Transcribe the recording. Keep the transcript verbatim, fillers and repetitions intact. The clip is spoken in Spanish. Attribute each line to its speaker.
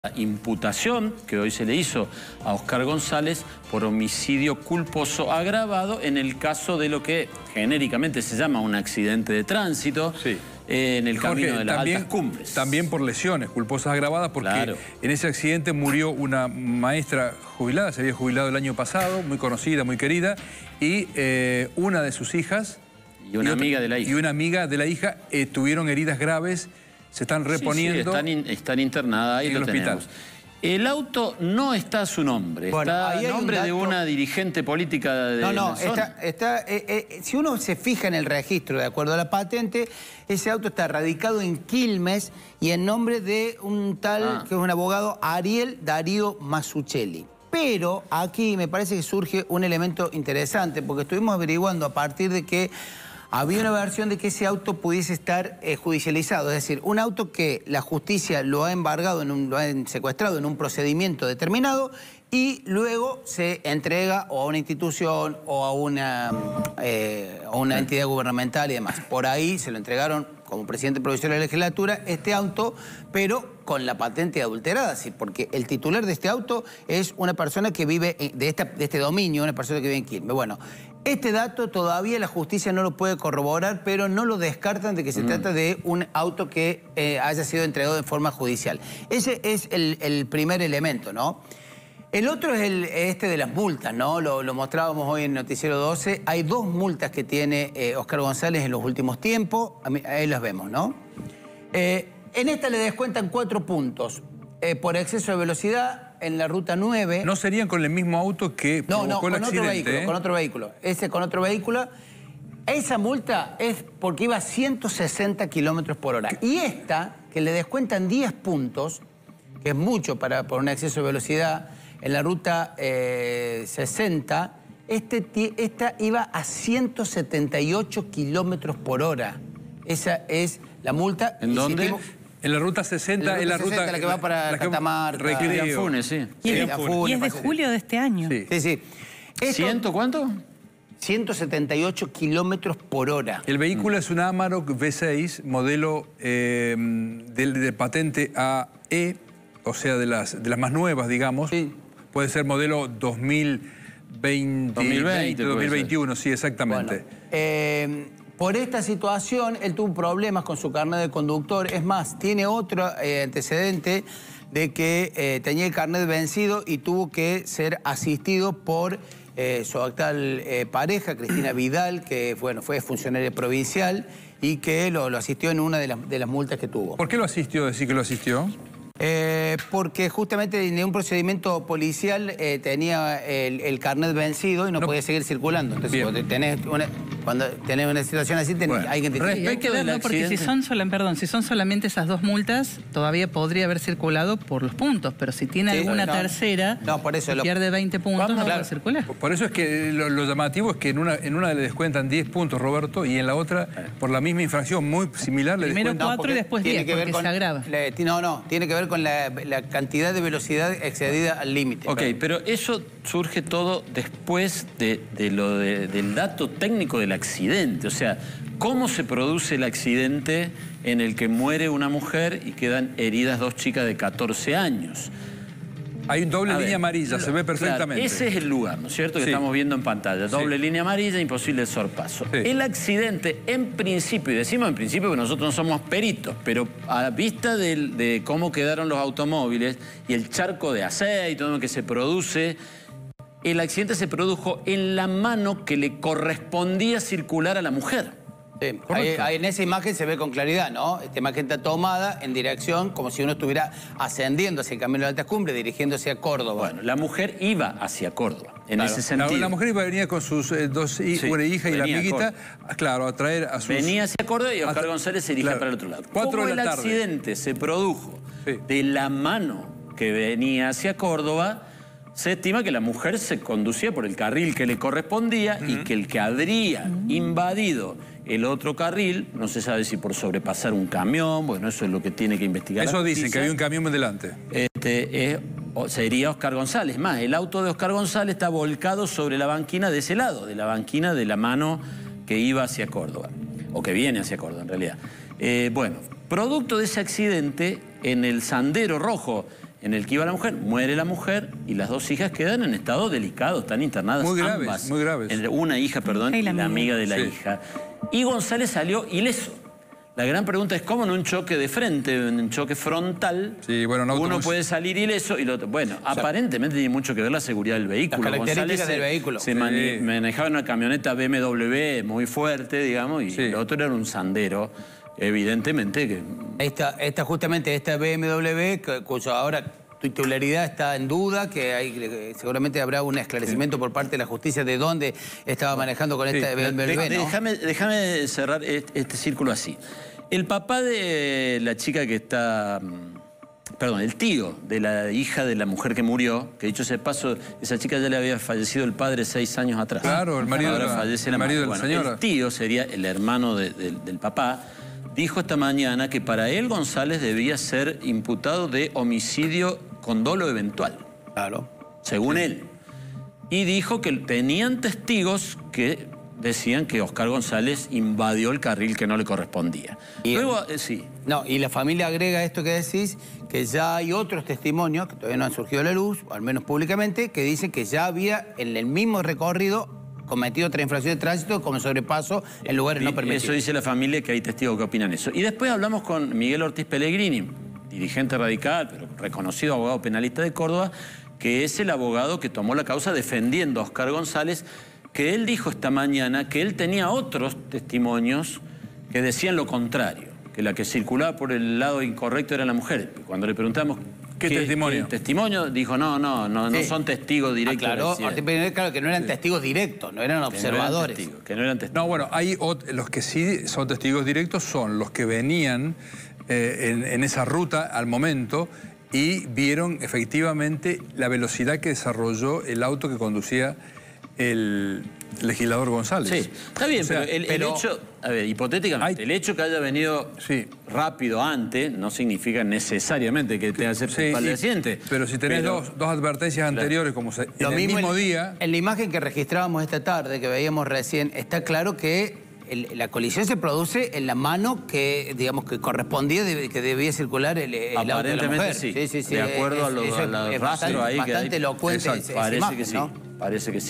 Speaker 1: La imputación que hoy se le hizo a Oscar González por homicidio culposo agravado en el caso de lo que genéricamente se llama un accidente de tránsito, sí, eh, en el
Speaker 2: Jorge,
Speaker 1: camino de las
Speaker 2: también,
Speaker 1: altas cumbres.
Speaker 2: También por lesiones culposas agravadas, porque
Speaker 1: claro,
Speaker 2: en ese accidente murió una maestra jubilada, se había jubilado el año pasado, muy conocida, muy querida, y eh, una de sus hijas...
Speaker 1: Y una y otra, amiga de la hija.
Speaker 2: Y una amiga de la hija eh, tuvieron heridas graves. Se están reponiendo.
Speaker 1: Sí, sí, están, in, están internadas ahí en el hospital. El auto no está a su nombre, bueno, está a nombre dato... de una dirigente política de
Speaker 3: No, no,
Speaker 1: la zona.
Speaker 3: está, está, eh, eh, si uno se fija en el registro, de acuerdo a la patente, ese auto está radicado en Quilmes y en nombre de un tal, ah. que es un abogado, Ariel Darío Masuccelli. Pero aquí me parece que surge un elemento interesante, porque estuvimos averiguando a partir de que había una versión de que ese auto pudiese estar eh, judicializado, es decir, un auto que la justicia lo ha embargado, en un, lo ha secuestrado en un procedimiento determinado y luego se entrega o a una institución o a una, eh, a una entidad gubernamental y demás. Por ahí se lo entregaron como presidente provisional de la legislatura este auto, pero con la patente adulterada, ¿sí? Porque el titular de este auto es una persona que vive de, esta, de este dominio, una persona que vive en Quilmes. Bueno, este dato todavía la justicia no lo puede corroborar, pero no lo descartan de que se mm. trata de un auto que eh, haya sido entregado de forma judicial. Ese es el, el primer elemento, ¿no? El otro es el, este de las multas, ¿no? Lo, lo mostrábamos hoy en Noticiero doce. Hay dos multas que tiene eh, Oscar González en los últimos tiempos. Ahí las vemos, ¿no? Eh, en esta le descuentan cuatro puntos. Eh, por exceso de velocidad en la ruta nueve.
Speaker 2: ¿No serían con el mismo auto que provocó
Speaker 3: no, no,
Speaker 2: el
Speaker 3: con
Speaker 2: accidente?
Speaker 3: Otro vehículo,
Speaker 2: ¿eh?
Speaker 3: con otro vehículo. Ese con otro vehículo. Esa multa es porque iba a ciento sesenta kilómetros por hora. Y esta, que le descuentan diez puntos, que es mucho para, por un exceso de velocidad, en la ruta eh, sesenta, este, esta iba a ciento setenta y ocho kilómetros por hora. Esa es la multa.
Speaker 2: ¿En dónde? Tengo... En la ruta sesenta, en la ruta...
Speaker 3: sesenta, la que va para Catamarca.
Speaker 1: Funes, sí.
Speaker 4: Y,
Speaker 1: sí,
Speaker 4: es, Funes, y es de julio de este año.
Speaker 3: Sí, sí. sí. Esto,
Speaker 1: ¿Ciento cuánto?
Speaker 3: ciento setenta y ocho kilómetros por hora.
Speaker 2: El vehículo mm. es un Amarok V seis, modelo eh, de, de patente A E, o sea, de las, de las más nuevas, digamos. Sí. Puede ser modelo dos mil veinte, dos mil veinte, dos mil veintiuno, sí, exactamente.
Speaker 3: Bueno, eh, por esta situación, él tuvo problemas con su carnet de conductor. Es más, tiene otro eh, antecedente de que eh, tenía el carnet vencido y tuvo que ser asistido por eh, su actual eh, pareja, Cristina Vidal, que bueno, fue funcionaria provincial y que lo, lo asistió en una de las, de las multas que tuvo.
Speaker 2: ¿Por qué lo asistió? ¿Decir que lo asistió?
Speaker 3: Eh, porque justamente en un procedimiento policial eh, tenía el, el carnet vencido y no, no podía seguir circulando. Entonces, cuando tenés, una, cuando tenés una situación así, tenés, bueno, hay que...
Speaker 4: Sí, hay que verlo porque si son, sola, perdón, si son solamente esas dos multas, todavía podría haber circulado por los puntos, pero si tiene sí, alguna no, tercera,
Speaker 3: no, por eso, lo,
Speaker 4: pierde veinte puntos, vamos, no claro, puede circular.
Speaker 2: Por eso es que lo, lo llamativo es que en una, en una le descuentan diez puntos, Roberto, y en la otra, por la misma infracción muy similar, le
Speaker 4: Primero
Speaker 2: descuentan...
Speaker 4: cuatro no, y después diez, porque
Speaker 3: con,
Speaker 4: se agrava.
Speaker 3: Le, no, no, tiene que ver con la, la cantidad de velocidad excedida al límite.
Speaker 1: Ok, pero... pero eso surge todo después de, de lo de, del dato técnico del accidente. O sea, ¿cómo se produce el accidente en el que muere una mujer y quedan heridas dos chicas de catorce años?
Speaker 2: Hay una doble
Speaker 1: A
Speaker 2: línea
Speaker 1: ver,
Speaker 2: amarilla, se ve perfectamente.
Speaker 1: Claro, ese es el lugar, ¿no es cierto? Que
Speaker 2: sí.
Speaker 1: estamos viendo en pantalla. Doble sí. línea amarilla, imposible el sorpaso. Sí. El accidente, en principio, y decimos en principio que nosotros no somos peritos, pero a vista de, de cómo quedaron los automóviles y el charco de aceite, todo lo que se produce, el accidente se produjo en la mano que le correspondía circular a la mujer.
Speaker 3: Sí, ahí, ahí en esa imagen se ve con claridad, ¿no? Esta imagen está tomada en dirección como si uno estuviera ascendiendo hacia el camino de altas cumbres, dirigiéndose a Córdoba.
Speaker 1: Bueno, la mujer iba hacia Córdoba, en
Speaker 3: claro.
Speaker 1: ese sentido.
Speaker 2: La, la mujer iba a venir con sus eh, dos sí, una hija y la amiguita, a claro, a traer a sus...
Speaker 1: Venía hacia Córdoba y Oscar González se dirige claro, para el otro lado.
Speaker 2: Cuatro
Speaker 1: Como
Speaker 2: de la
Speaker 1: el
Speaker 2: tarde.
Speaker 1: accidente se produjo sí. de la mano que venía hacia Córdoba, se estima que la mujer se conducía por el carril que le correspondía uh-huh. y que el que habría uh-huh. invadido el otro carril, no se sabe si por sobrepasar un camión, bueno, eso es lo que tiene que investigar.
Speaker 2: Eso dicen, que había un camión delante.
Speaker 1: Este, eh, sería Oscar González. Más, el auto de Oscar González está volcado sobre la banquina de ese lado, de la banquina de la mano que iba hacia Córdoba, o que viene hacia Córdoba en realidad. Eh, bueno, producto de ese accidente, en el Sendero Rojo, en el que iba la mujer, muere la mujer y las dos hijas quedan en estado delicado, están internadas
Speaker 2: muy graves,
Speaker 1: ambas.
Speaker 2: Muy graves,
Speaker 1: Una hija, perdón, y la, y la amiga de la sí. hija. Y González salió ileso. La gran pregunta es cómo en un choque de frente, en un choque frontal, sí, bueno, no, uno puede salir ileso y lo otro. Bueno, o sea, aparentemente tiene mucho que ver la seguridad del vehículo.
Speaker 3: Las características
Speaker 1: González
Speaker 3: del vehículo.
Speaker 1: Se
Speaker 3: sí.
Speaker 1: manejaba en una camioneta B M W muy fuerte, digamos, y sí. el otro era un Sandero, evidentemente que...
Speaker 3: Esta, esta justamente, esta B M W, cuyo ahora titularidad está en duda, que hay, seguramente habrá un esclarecimiento sí. por parte de la justicia de dónde estaba manejando con sí. esta B M W,
Speaker 1: de,
Speaker 3: ¿no?
Speaker 1: Déjame, déjame cerrar este, este círculo así. El papá de la chica que está... Perdón, el tío de la hija de la mujer que murió, que dicho ese paso, esa chica ya le había fallecido el padre seis años atrás.
Speaker 2: Claro, el marido,
Speaker 1: Ahora
Speaker 2: la,
Speaker 1: fallece la
Speaker 2: el marido de la
Speaker 1: bueno,
Speaker 2: señora.
Speaker 1: El tío sería el hermano de, de, del papá. Dijo esta mañana que para él González debía ser imputado de homicidio con dolo eventual.
Speaker 3: Claro.
Speaker 1: Según sí. él. Y dijo que tenían testigos que decían que Oscar González invadió el carril que no le correspondía.
Speaker 3: Y,
Speaker 1: Luego, eh, sí.
Speaker 3: No, y la familia agrega esto que decís, que ya hay otros testimonios, que todavía no han surgido a la luz, o al menos públicamente, que dicen que ya había en el mismo recorrido cometido otra infracción de tránsito como sobrepaso en lugares no permitidos.
Speaker 1: Eso dice la familia, que hay testigos que opinan eso. Y después hablamos con Miguel Ortiz Pellegrini, dirigente radical, pero reconocido abogado penalista de Córdoba, que es el abogado que tomó la causa defendiendo a Oscar González, que él dijo esta mañana que él tenía otros testimonios que decían lo contrario, que la que circulaba por el lado incorrecto era la mujer. Cuando le preguntamos
Speaker 2: ¿Qué, ¿Qué testimonio?
Speaker 1: ¿Qué testimonio? Dijo, no, no, no, sí. no son testigos directos.
Speaker 3: Ah, claro, claro, que no eran sí. testigos directos, no eran observadores.
Speaker 1: Que no eran testigos. Que no, eran testigos.
Speaker 2: No, bueno, hay los que sí son testigos directos son los que venían eh, en, en esa ruta al momento y vieron efectivamente la velocidad que desarrolló el auto que conducía el legislador González.
Speaker 1: Sí, está bien, o sea, pero, el, pero el hecho, a ver, hipotéticamente, hay, el hecho que haya venido sí. rápido antes no significa necesariamente que tenga que ser sí, culpable del accidente.
Speaker 2: Pero si tenés pero, dos, dos advertencias claro. anteriores, como se, en el mismo, mismo día...
Speaker 3: En la imagen que registrábamos esta tarde, que veíamos recién, está claro que el, la colisión se produce en la mano que, digamos, que correspondía, de, que debía circular el, el auto de la mujer.
Speaker 1: Sí. Sí, sí, sí. De acuerdo es, a los, a los rastros ahí.
Speaker 3: Bastante
Speaker 1: que hay,
Speaker 3: elocuente esa
Speaker 1: parece
Speaker 3: imagen,
Speaker 1: que sí,
Speaker 3: ¿no?
Speaker 1: Parece que sí.